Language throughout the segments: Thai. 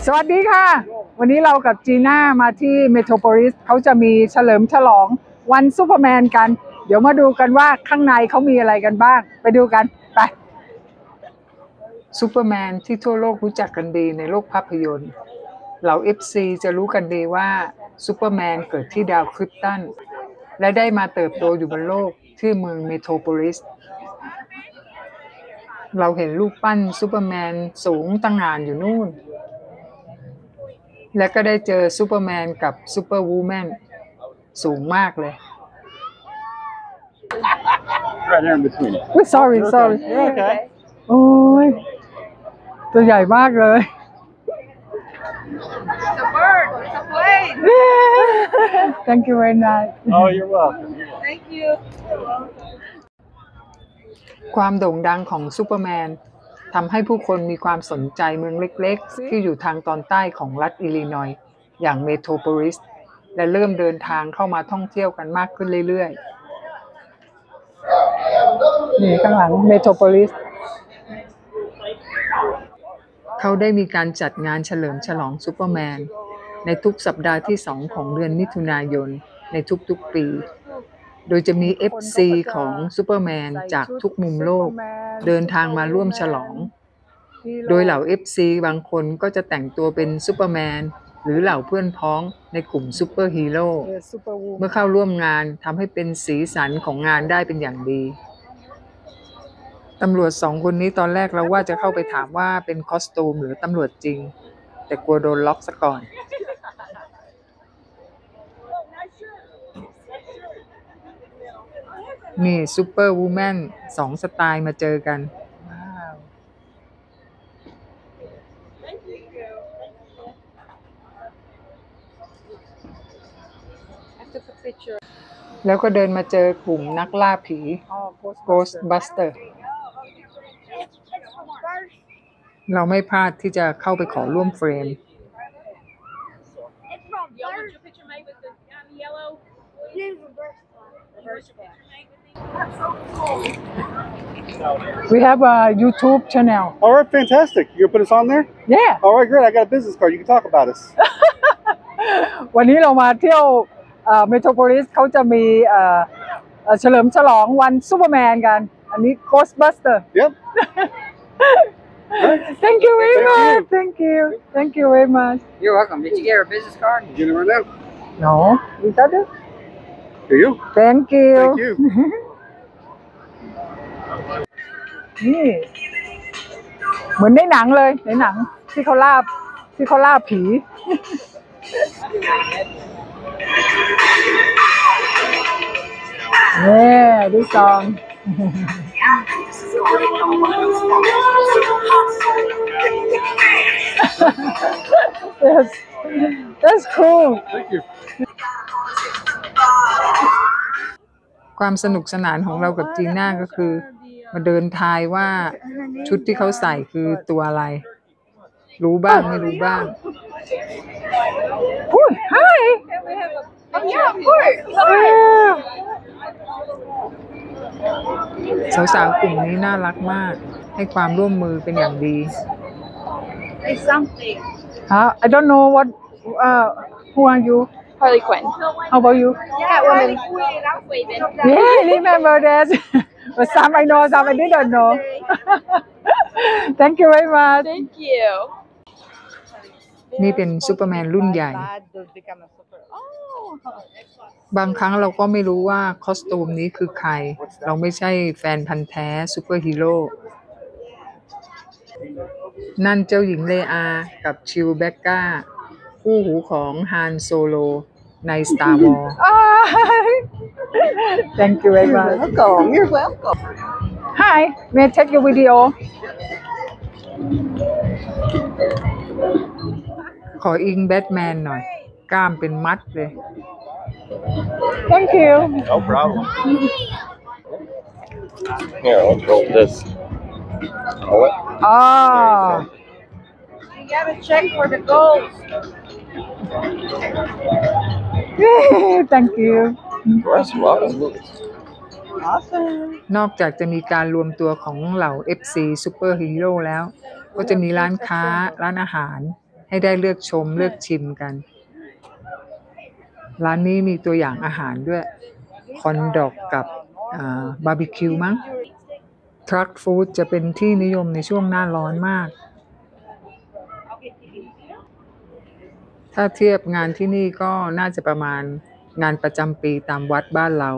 สวัสดีค่ะวันนี้เรากับจีน่ามาที่เมโทรโพลิสเขาจะมีเฉลิมฉลองวันซูเปอร์แมนกันเดี๋ยวมาดูกันว่าข้างในเขามีอะไรกันบ้างไปดูกันไปซูเปอร์แมนที่ทั่วโลกรู้จักกันดีในโลกภาพยนตร์เหล่า FC จะรู้กันดีว่าซูเปอร์แมนเกิดที่ดาวคริปตันและได้มาเติบโตอยู่บนโลกที่เมืองเมโทรโพลิสเราเห็นรูปปั้นซูเปอร์แมนสูงตั้งงานอยู่นู่นและก็ได้เจอซูเปอร์แมนกับซูเปอร์วูแมนสูงมากเลย Right there in between. sorry sorry You're okay. โอ้ยตัวใหญ่มากเลย It's a bird. It's a plane. Thank you very much Oh, you're welcome. Thank you. ความโด่งดังของซูเปอร์แมนทำให้ผู้คนมีความสนใจเมืองเล็กๆที่อยู่ทางตอนใต้ของรัฐอิลลินอยส์อย่างเมโทรโพลิสและเริ่มเดินทางเข้ามาท่องเที่ยวกันมากขึ้นเรื่อยๆนี่ข้างหลังเมโทรโพลิสเขาได้มีการจัดงานเฉลิมฉลองซูเปอร์แมนในทุกสัปดาห์ที่2ของเดือนมิถุนายนในทุกๆปีโดยจะมี FC ของซูเปอร์แมนจากทุกมุมโลกเดินทางมาร่วมฉลองโดยเหล่า FC บางคนก็จะแต่งตัวเป็นซูเปอร์แมนหรือเหล่าเพื่อนพ้องในกลุ่มซูเปอร์ฮีโร่เมื่อเข้าร่วมงานทำให้เป็นสีสันของงานได้เป็นอย่างดีตำรวจ2คนนี้ตอนแรกเราว่าจะเข้าไปถามว่าเป็นคอสตูมหรือตำรวจจริงแต่กลัวโดนล็อกซะก่อนนี่ซูเปอร์วูแมน2สไตล์มาเจอกันแล้วก็เดินมาเจอกลุ่มนักล่าผี Ghostbuster เราไม่พลาดที่จะเข้าไปขอร่วมเฟรมWe have a YouTube channel. All right, fantastic. You gonna put us on there? Yeah. All right, great. I got a business card. You can talk about us. วันนี้เรามาเที่ยวเมโทรโพลิสเขาจะมีเฉลิมฉลองวันซูเปอร์แมนกันอันนี้ Ghostbuster. Yep. Thank you very much. Thank you. Thank you very much. You're welcome. Did you get our business card? You know right now. No. Is that it? Here you. Thank you. Thank you. นี่เหมือนในหนังเลยในหนังที่เขาล่าผีเนี่ยดูซอง Yes, that's cool. Thank you. ความสนุกสนานของเรากับจีน่าก็คือมาเดินทายว่าชุดที่เขาใส่คือตัวอะไรรู้บ้างไม่รู้บ้างHi Oh, yeah, of course. สาวๆกลุ่มนี้น่ารักมากให้ความร่วมมือเป็นอย่างดี It's something. I don't know what who are you Harley Quinn. How about you Yeah, woman. Yeah remember that but some I know some I didn't know Thank you very much Thank you. นี่เป็นซูเปอร์แมนรุ่นใหญ่บางครั้งเราก็ไม่รู้ว่าคอสตูมนี้คือใครเราไม่ใช่แฟนพันธุ์แท้ซูเปอร์ฮีโร่นั่นเจ้าหญิงเลอากับชิวแบ็กก้าคู่หูของฮานโซโลใน Star Wars Thank you very much Welcome. You're welcome. Hi may I take your video ขออิงแบทแมนหน่อยกล้ามเป็นมัดเลย Thank you No problem. Here, let's roll this. Roll it. Oh You gotta check for the gold. Thank you That's a lot of movies. Awesome. นอกจากจะมีการรวมตัวของเหล่า FC ซูเปอร์ฮีโร่แล้ว ก็จะมีร้านค้าร้านอาหารให้ให้ได้เลือกชมเลือกชิมกัน ร้านนี้มีตัวอย่างอาหารด้วยคอนดอกกับบาร์บีคิวมั้งทรัคฟู้ดจะเป็นที่นิยมในช่วงหน้าร้อนมาก ถ้าเทียบงานที่นี่ก็น่าจะประมาณงานประจำปีตามวัดบ้านเรา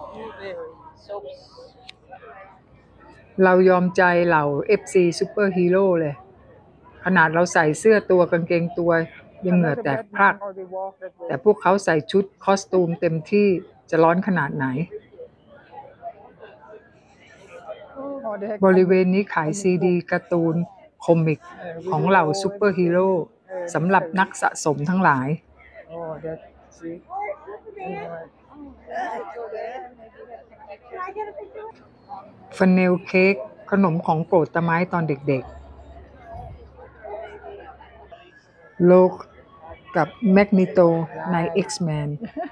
เรายอมใจเหล่า FC ซูเปอร์ฮีโร่เลย ขนาดเราใส่เสื้อตัวกางเกงตัวยังเหงื่อแตกพรัก แต่พวกเขาใส่ชุดคอสตูมเต็มที่จะร้อนขนาดไหน บริเวณนี้ขายซีดีการ์ตูนคอมิกของเหล่าซูเปอร์ฮีโร่สำหรับนักสะสมทั้งหลายฟันเนลเค้กขนมของโปรดตะไม้ตอนเด็กๆโลกกับแมกนิโตใน X-Men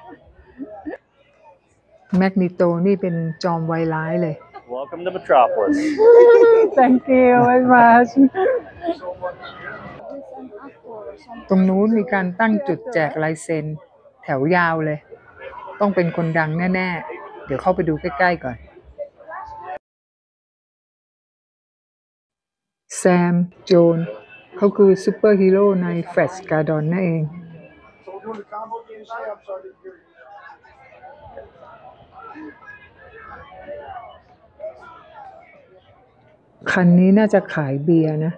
แมกนิโตนี่เป็นจอมไวร้ายเลย Welcome to Metropolis. Thank you very much ตรงนู้นมีการตั้งจุดแจกลายเซ็นแถวยาวเลย ต้องเป็นคนดังแน่ๆ เดี๋ยวเข้าไปดูใกล้ๆก่อน แซม โจน เขาคือซูเปอร์ฮีโร่ในแฟลชการ์ดอนนั่นเอง คันนี้น่าจะขายเบียร์นะ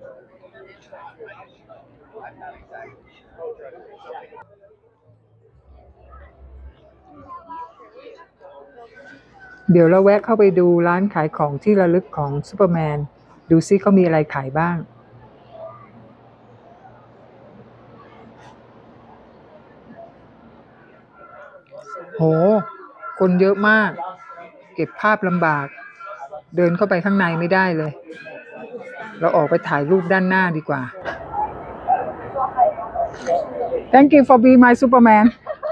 เดี๋ยวเราแวะเข้าไปดูร้านขายของที่ระลึกของซูเปอร์แมน ดูซิเขามีอะไรขายบ้าง โห คนเยอะมาก เก็บภาพลำบาก เดินเข้าไปข้างในไม่ได้เลย เราออกไปถ่ายรูปด้านหน้าดีกว่า Thank you for being my Superman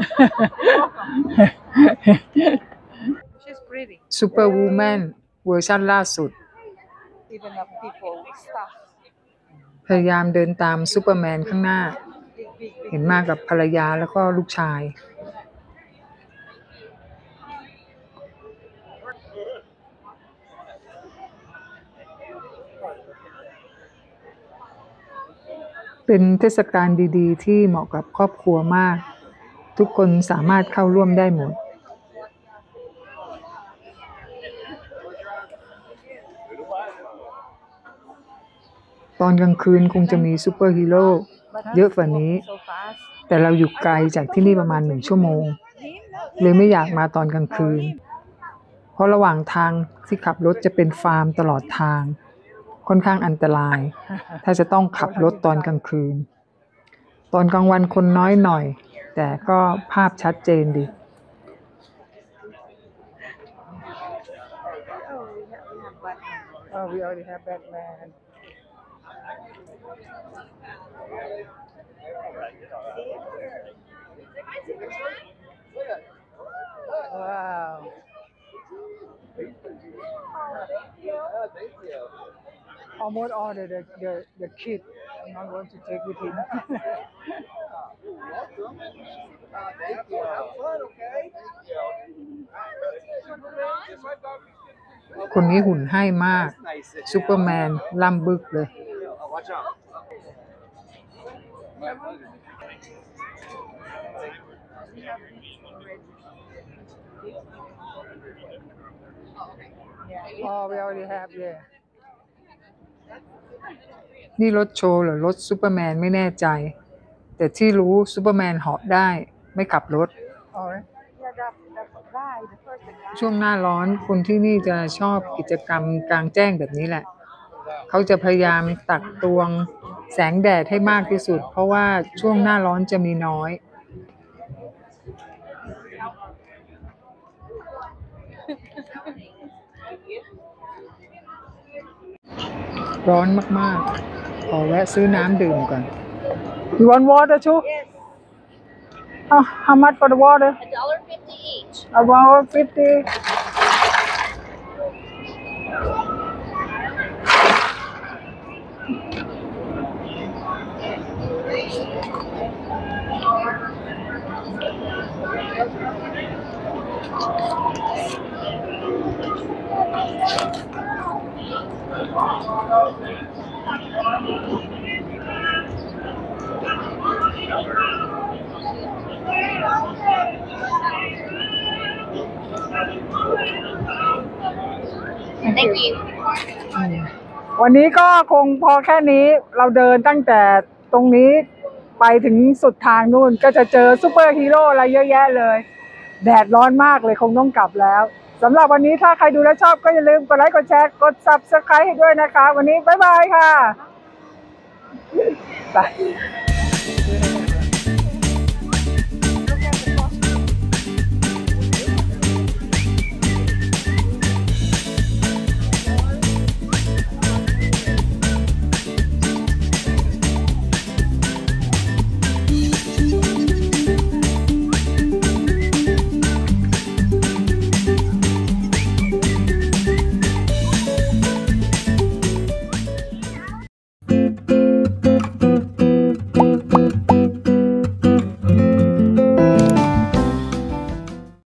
She's pretty. Superwoman เวอร์ชันล่าสุด Even the people stuff. พยายามเดินตามซูเปอร์แมนข้างหน้า เห็นมากับภรรยาแล้วก็ลูกชาย เป็นเทศกาลดีๆที่เหมาะกับครอบครัวมาก ทุกคนสามารถเข้าร่วมได้หมด ตอนกลางคืนคงจะมีซูเปอร์ฮีโร่เยอะกว่านี้ So fast. แต่เราอยู่ไกลจากที่นี่ประมาณ1 ชั่วโมง เลยไม่อยากมาตอนกลางคืน เพราะระหว่างทางที่ขับรถจะเป็นฟาร์มตลอดทาง ค่อนข้างอันตราย ถ้าจะต้องขับรถตอนกลางคืน ตอนกลางวันคนน้อยหน่อย แต่ก็ภาพชัดเจนดี Oh, we already have Batman. Wow. Almost ordered the kid. I'm not going to take with him. Thank you. Have fun, okay? คนนี้หุ่นให้มาก ซูเปอร์แมนล่ำบึกเลย Watch out. Oh, we already have, yeah. นี่รถโชว์หรือรถซูเปอร์แมนไม่แน่ใจ แต่ที่รู้ซูเปอร์แมนเหาะได้ไม่ขับรถ Alright. Yeah, the guy, the first guy. ช่วงหน้าร้อนคนที่นี่จะชอบกิจกรรมกลางแจ้งแบบนี้แหละ เขาจะพยายามตักตวงแสงแดดให้มากที่สุด เพราะว่าช่วงหน้าร้อนจะมีน้อย ร้อนมากๆ ขอแวะซื้อน้ำดื่มก่อน You want water too? Yes. Oh, how much for the water? $1.50 each. $1.50. Thank you. วันนี้ก็คงพอแค่นี้เราเดินตั้งแต่ตรงนี้ไปถึงสุดทางนู่นก็จะเจอซูเปอร์ฮีโร่อะไรเยอะแยะเลยแดดร้อนมากเลยคงต้องกลับแล้วสำหรับวันนี้ถ้าใครดูแล้วชอบก็อย่าลืมกดไลค์กดแชร์กด Subscribe ให้ด้วยนะคะวันนี้บ๊ายบายค่ะ บาย